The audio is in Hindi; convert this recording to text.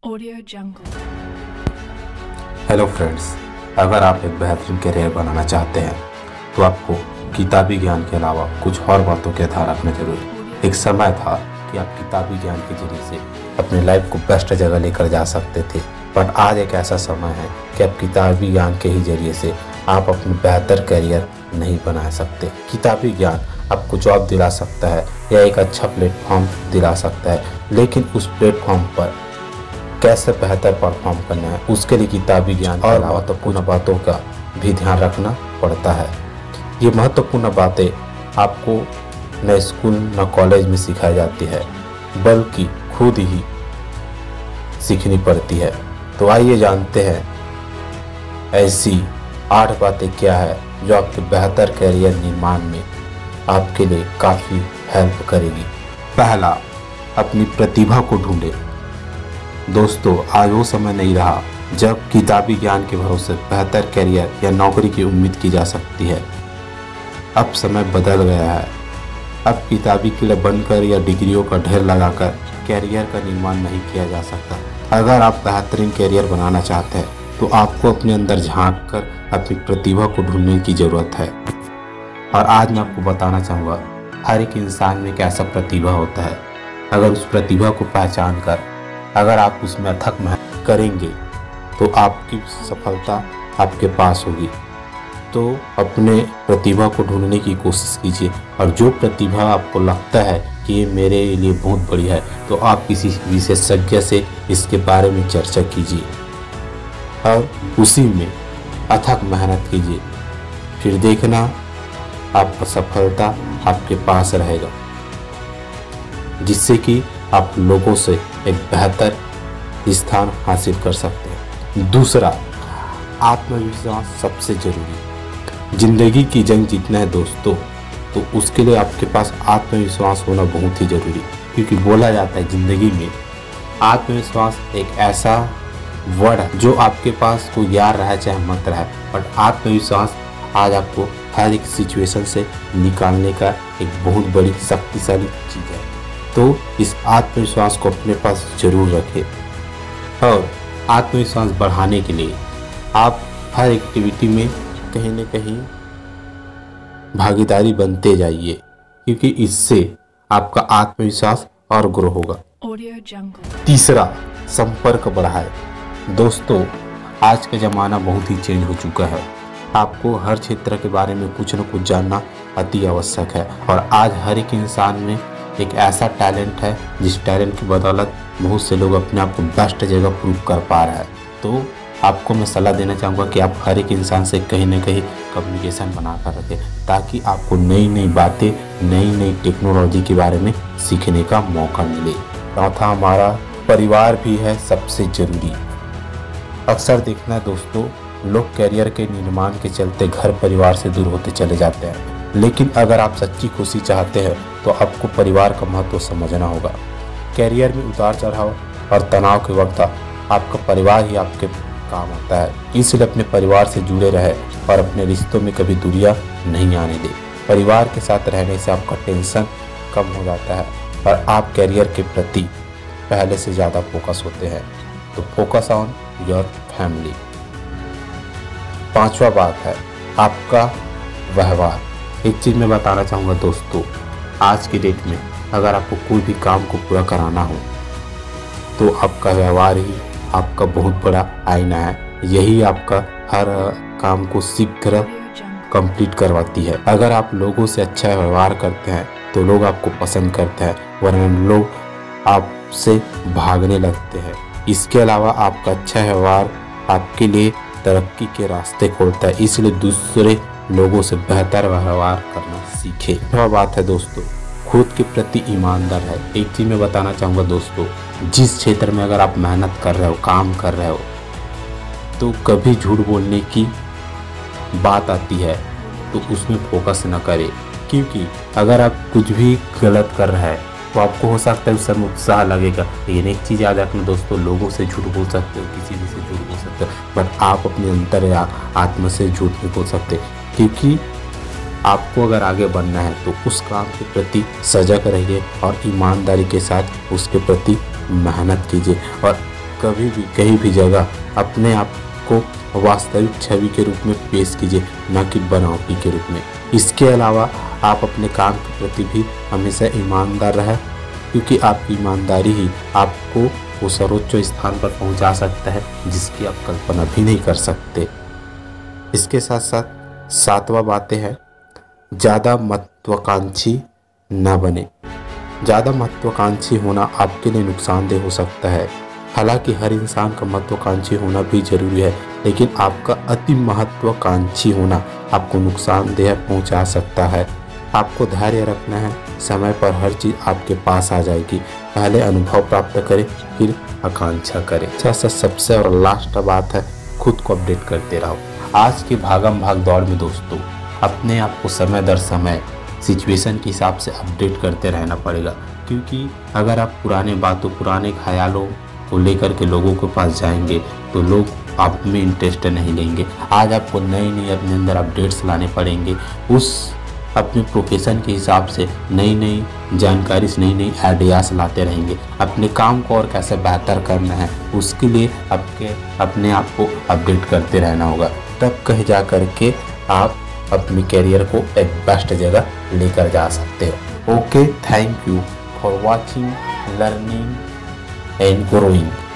Audio Jungle। हेलो फ्रेंड्स, अगर आप एक बेहतरीन करियर बनाना चाहते हैं तो आपको किताबी ज्ञान के अलावा कुछ और बातों का ध्यान रखना जरूरी है। एक समय था कि आप किताबी ज्ञान के जरिए से अपने लाइफ को बेस्ट जगह लेकर जा सकते थे, पर आज एक ऐसा समय है कि आप किताबी ज्ञान के ही जरिए से आप अपने बेहतर करियर नहीं बना सकते। किताबी ज्ञान आपको जॉब दिला सकता है या एक अच्छा प्लेटफॉर्म दिला सकता है, लेकिन उस प्लेटफॉर्म पर कैसे बेहतर परफॉर्म करना है उसके लिए किताबी ज्ञान और महत्वपूर्ण बातों का भी ध्यान रखना पड़ता है। ये महत्वपूर्ण बातें आपको न स्कूल न कॉलेज में सिखाई जाती है, बल्कि खुद ही सीखनी पड़ती है। तो आइए जानते हैं ऐसी 8 बातें क्या है जो आपके बेहतर करियर निर्माण में आपके लिए काफ़ी हेल्प करेगी। पहला, अपनी प्रतिभा को ढूंढे। दोस्तों, आज वो समय नहीं रहा जब किताबी ज्ञान के भरोसे बेहतर करियर या नौकरी की उम्मीद की जा सकती है। अब समय बदल गया है। अब किताबी किले बनकर या डिग्रियों का ढेर लगाकर करियर का निर्माण नहीं किया जा सकता। अगर आप बेहतरीन करियर बनाना चाहते हैं तो आपको अपने अंदर झांक कर अपनी प्रतिभा को ढूंढने की ज़रूरत है। और आज मैं आपको बताना चाहूँगा, हर एक इंसान में एक ऐसा प्रतिभा होता है। अगर उस प्रतिभा को पहचान कर अगर आप उसमें अथक मेहनत करेंगे तो आपकी सफलता आपके पास होगी। तो अपने प्रतिभा को ढूंढने की कोशिश कीजिए, और जो प्रतिभा आपको लगता है कि ये मेरे लिए बहुत बढ़िया है तो आप किसी विशेषज्ञ से इसके बारे में चर्चा कीजिए और उसी में अथक मेहनत कीजिए। फिर देखना आपका सफलता आपके पास रहेगा, जिससे कि आप लोगों से एक बेहतर स्थान हासिल कर सकते हैं। दूसरा, आत्मविश्वास सबसे जरूरी। जिंदगी की जंग जीतना है दोस्तों, तो उसके लिए आपके पास आत्मविश्वास होना बहुत ही जरूरी, क्योंकि बोला जाता है जिंदगी में आत्मविश्वास एक ऐसा वर्ड है जो आपके पास कोई यार रहे चाहे मत रहे, बट आत्मविश्वास आज आपको हर एक सिचुएशन से निकालने का एक बहुत बड़ी शक्तिशाली चीज़ है। तो इस आत्मविश्वास को अपने पास जरूर रखें, और आत्मविश्वास बढ़ाने के लिए आप हर एक्टिविटी में कहीं न कहीं भागीदारी बनते जाइए, क्योंकि इससे आपका आत्मविश्वास और ग्रो होगा। Audio Jungle। तीसरा, संपर्क बढ़ाए। दोस्तों, आज का ज़माना बहुत ही चेंज हो चुका है। आपको हर क्षेत्र के बारे में कुछ न कुछ जानना अति आवश्यक है, और आज हर एक इंसान में एक ऐसा टैलेंट है जिस टैलेंट की बदौलत बहुत से लोग अपने आप को बेस्ट जगह प्रूव कर पा रहा है। तो आपको मैं सलाह देना चाहूँगा कि आप हर एक इंसान से कहीं ना कहीं कम्युनिकेशन बना कर रखें, ताकि आपको नई नई बातें, नई नई टेक्नोलॉजी के बारे में सीखने का मौका मिले। चौथा, हमारा परिवार भी है सबसे ज़रूरी। अक्सर देखना है दोस्तों, लोग करियर के निर्माण के चलते घर परिवार से दूर होते चले जाते हैं, लेकिन अगर आप सच्ची खुशी चाहते हैं तो आपको परिवार का महत्व समझना होगा। करियर में उतार चढ़ाव और तनाव के वक्त आपका परिवार ही आपके काम आता है, इसलिए अपने परिवार से जुड़े रहे और अपने रिश्तों में कभी दूरियां नहीं आने दें। परिवार के साथ रहने से आपका टेंशन कम हो जाता है और आप करियर के प्रति पहले से ज़्यादा फोकस होते हैं। तो फोकस ऑन योर फैमिली। पांचवा बात है आपका व्यवहार। एक चीज़ मैं बताना चाहूँगा दोस्तों, आज की डेट में अगर आपको कोई भी काम को पूरा कराना हो तो आपका व्यवहार ही आपका बहुत बड़ा आईना है। यही आपका हर काम को शीघ्र कंप्लीट करवाती है। अगर आप लोगों से अच्छा व्यवहार करते हैं तो लोग आपको पसंद करते हैं, वरना लोग आपसे भागने लगते हैं। इसके अलावा आपका अच्छा व्यवहार आपके लिए तरक्की के रास्ते खोलता है, इसलिए दूसरे लोगों से बेहतर व्यवहार करना सीखे। वह बात है दोस्तों, खुद के प्रति ईमानदार है। एक चीज़ मैं बताना चाहूँगा दोस्तों, जिस क्षेत्र में अगर आप मेहनत कर रहे हो, काम कर रहे हो, तो कभी झूठ बोलने की बात आती है तो उसमें फोकस न करें, क्योंकि अगर आप कुछ भी गलत कर रहे हैं तो आपको हो सकता है उस समय उत्साह लगेगा, लेकिन एक चीज़ याद रखना दोस्तों, लोगों से झूठ बोल सकते हो, किसी भी से झूठ बोल सकते हो, बट आप अपने अंतर या आत्मा से झूठ नहीं बोल सकते, क्योंकि आपको अगर आगे बढ़ना है तो उस काम के प्रति सजग रहिए और ईमानदारी के साथ उसके प्रति मेहनत कीजिए। और कभी भी कहीं भी जगह अपने आप को वास्तविक छवि के रूप में पेश कीजिए, न कि बनावटी के रूप में। इसके अलावा आप अपने काम के प्रति भी हमेशा ईमानदार रहें, क्योंकि आपकी ईमानदारी ही आपको वो सर्वोच्च स्थान पर पहुंचा सकता है जिसकी आप कल्पना भी नहीं कर सकते। इसके साथ साथ 7वां बातें है, ज़्यादा महत्वाकांक्षी न बने। ज़्यादा महत्वाकांक्षी होना आपके लिए नुकसानदेह हो सकता है। हालांकि हर इंसान का महत्वाकांक्षी होना भी जरूरी है, लेकिन आपका अति महत्वाकांक्षी होना आपको नुकसानदेह पहुंचा सकता है। आपको धैर्य रखना है, समय पर हर चीज़ आपके पास आ जाएगी। पहले अनुभव प्राप्त करें, फिर आकांक्षा करें। अच्छा, सबसे और लास्ट बात है, खुद को अपडेट करते रहो। आज के भागम भाग दौड़ में दोस्तों, अपने आप को समय दर समय सिचुएशन के हिसाब से अपडेट करते रहना पड़ेगा, क्योंकि अगर आप पुराने बातों, पुराने ख्यालों को लेकर के लोगों के पास जाएंगे तो लोग आप में इंटरेस्ट नहीं लेंगे। आज आपको नई नई अपने अंदर अपडेट्स लाने पड़ेंगे, उस अपने प्रोफेशन के हिसाब से नई नई जानकारी से नई नई आइडियाज़ लाते रहेंगे। अपने काम को और कैसे बेहतर करना है उसके लिए अपने आप को अपडेट करते रहना होगा, तब कहीं जा कर के आप अपने करियर को एक बेस्ट जगह लेकर जा सकते हो। Okay, thank you for watching, learning and growing.